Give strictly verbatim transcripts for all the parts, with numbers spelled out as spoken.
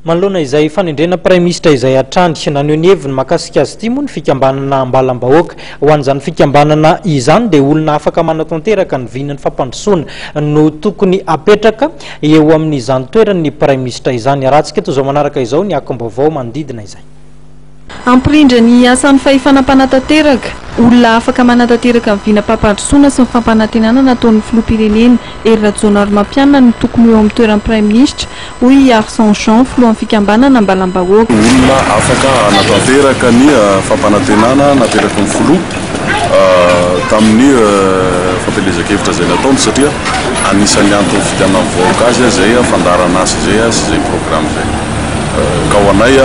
Manoloana izay fanendrena Prime Ministre izay atrandry naneho ny heviny mahakasika azy ity moa ny fikambanana ambalam-bahoaka. Ho an'izany fikambanana izany dia olona afaka manatanteraka ny vinany fampandrosoana no tokony apetraka eo amin'izany toerana ny Prime Ministre izany. Arahantsika toy izao manaraka izao ny akom-baovao manodidina izay. Ampirindra ny asan'ny fahefana-panatanteraka, olona afaka manatanteraka ny vina fampandrosoana sy ny fampanantenana nataon'ny filoham-pirenena Hery Rajaonarimampianina no tokony eo amin'ny toeran'ny Prime Ministre, hoy Arsène Jean, filohan'ny fikambanana ambalam-bahoaka. Olona afaka anatanteraka ny fampanantenana nateraka ny filoha tamin'ny fampielezan-kevitra izay nataony satria anisan'ny antony fidianana vahoaka azy izay fandarana azy izay sy izay programme izay. Ka ho anay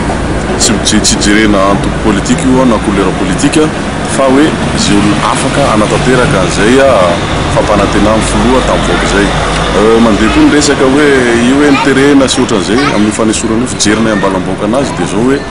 tsy tsy jerena antoko politika io na couleur politika fa hoe izay olona afaka anatanteraka an'izay fampanantenana filoha tamin'ny vahoaka izay. Mandeha koa ny resaka hoe io hoe niterena sy ohatran'izay amin'ny fanesorana io fijerina ambalam-bahoaka anazy dia zao hoe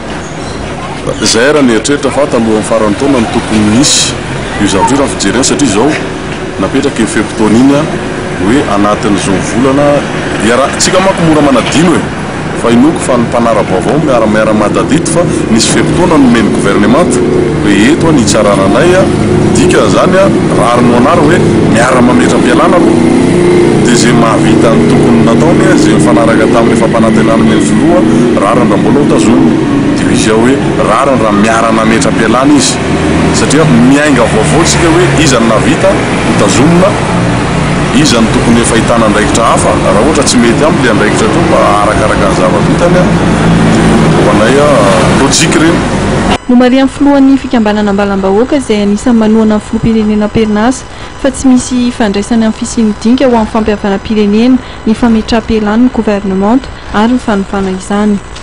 izay raha mieritreritra fa talohan'ny farany taona ny tokony misy io zavatra io raha fijerena satria izao napetraka ny fepotona iny hoe anatin'izao volana tsika manko mora manadino hoe fa inoko fa ny mpanara-baovao miara-miara madadito fa nisy fepotona nomeny gouvernemanta hoe eto ny itsarana anay dika zany rarino anary hoe miara mametram-pialana dia izay mahavita ny tokony nataony izay mifanaraka tamin'ny fampanantenana meny filoha rariny raha mbola ho tazomina dia izy ao hoe rariny raha miara nametram-pialana izy satria miainga vaovao tsika hoe iza ny navita ho tazomina iza ny tokony efa ahitana andraikitra hafa raha ohatra tsy mety aminy dia andraikitra to mba arakaraka ny zava-bitany ho anay lojika ireny. Nomarian'ny filohan'ny fikambanana ambalam-bahoaka izay anisan'ny manohana amin'ny filoham-pirenena Perinasa fa tsy misy fandraisany amin'ny fisian-dinika ho amin'ny fampihavanam-pirenena ny fametraham-pialana ny gouvernemanta ary ny fanovana izany.